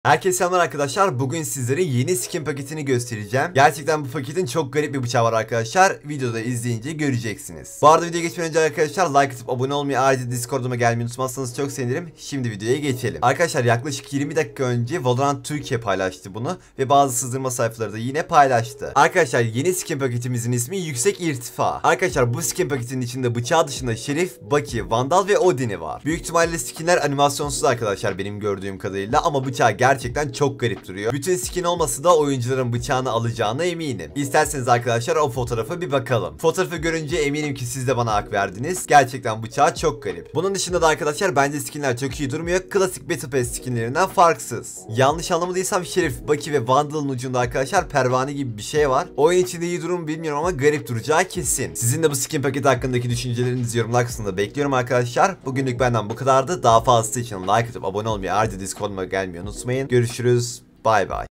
Herkese selamlar arkadaşlar. Bugün sizlere yeni skin paketini göstereceğim. Gerçekten bu paketin çok garip bir bıçağı var arkadaşlar. Videoda izleyince göreceksiniz. Bu arada videoya geçmeden önce arkadaşlar like atıp abone olmayı, ayrıca Discord'uma gelmeyi unutmazsanız çok sevinirim. Şimdi videoya geçelim. Arkadaşlar yaklaşık 20 dakika önce Valorant Türkiye paylaştı bunu ve bazı sızdırma sayfaları da yine paylaştı. Arkadaşlar yeni skin paketimizin ismi Yüksek İrtifa. Arkadaşlar bu skin paketinin içinde bıçağı dışında Şerif, Bucky, Vandal ve Odin'i var. Büyük ihtimalle skinler animasyonsuz arkadaşlar benim gördüğüm kadarıyla ama bıçağı gerçekten çok garip duruyor. Bütün skin olmasa da oyuncuların bıçağını alacağına eminim. İsterseniz arkadaşlar o fotoğrafa bir bakalım. Fotoğrafı görünce eminim ki siz de bana hak verdiniz. Gerçekten bıçağı çok garip. Bunun dışında da arkadaşlar bence skinler çok iyi durmuyor. Klasik Battle Pass skinlerinden farksız. Yanlış anlamadıysam Şerif, Bucky ve Vandal'ın ucunda arkadaşlar pervane gibi bir şey var. Oyun içinde iyi durum bilmiyorum ama garip duracağı kesin. Sizin de bu skin paketi hakkındaki düşüncelerinizi yorumlar kısmında bekliyorum arkadaşlar. Bugünlük benden bu kadardı. Daha fazlası için like atıp abone olmayı, ayrıca Discord'uma gelmeyi unutmayın. Görüşürüz. Bay bay.